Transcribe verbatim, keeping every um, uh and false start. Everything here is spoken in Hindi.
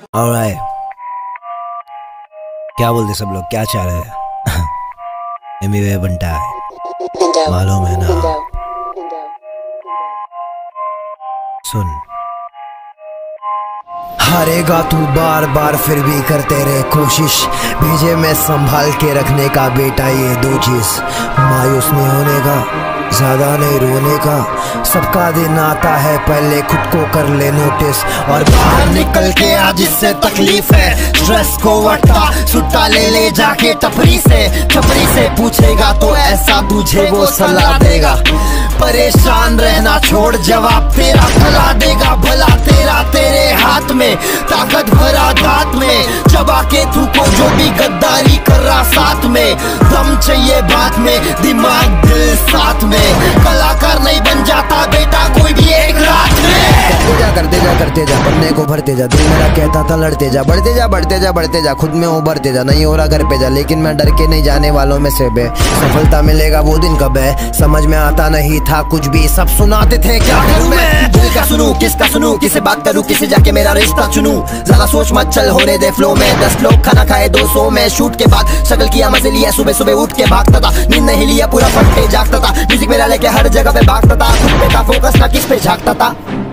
ऑलराइट, क्या बोलते सब लोग, क्या चाह रहे हैं? एमी बनता है, मालूम है ना? सुन, हारेगा तू बार बार फिर भी करते रहे कोशिश, भेजे में संभाल के रखने का बेटा ये दो चीज, मायूस नहीं होने का, ज्यादा नहीं रोने का, सबका दिन आता है पहले खुद को कर ले नोटिस, और बाहर निकल के आज जिससे तकलीफ है स्ट्रेस को वटा सुट्टा ले ले जाके टपरी से, टपरी से पूछेगा तो ऐसा तुझे वो सलाह देगा, परेशान रहना छोड़ जवाब तेरा भला देगा, भला तेरा तेरे हाथ में, ताकत भरा दांत में, चबा के तू को जो भी गद्दारी कर रहा साथ में, दम चाहिए बात में, दिमाग दिल साथ में, कलाकार नहीं बन जाता बेटा कोई भी एक रात में। करते जा करते जा करते जा, बनने को भरते जा, दिल मेरा कहता था लड़ते जा, बढ़ते जा बढ़ते जा बढ़ते जा, खुद में उभरते जा, नहीं हो रहा घर पे जा, लेकिन मैं डर के नहीं जाने वालों में से बे, सफलता मिलेगा वो दिन कब है, समझ में आता नहीं था कुछ भी, सब सुनाते थे क्या करूं मैं, दिल का सुनूं किसका सुनूं, किसे बात करूं किसे जाके मेरा रिश्ता चुनूं, ज्यादा सोच मत चल होने दे फ्लो में, दस लोग खाना खाए दो सौ में, शूट के बाद शक्ल किया मजे लिया, सुबह सुबह उठ के भागता था, नींद नहीं लिया पूरा फट पे जागता था, म्यूजिक मेरा लेके हर जगह पे भागता था, खुद पे था फोकस ना किस पे झांकता था।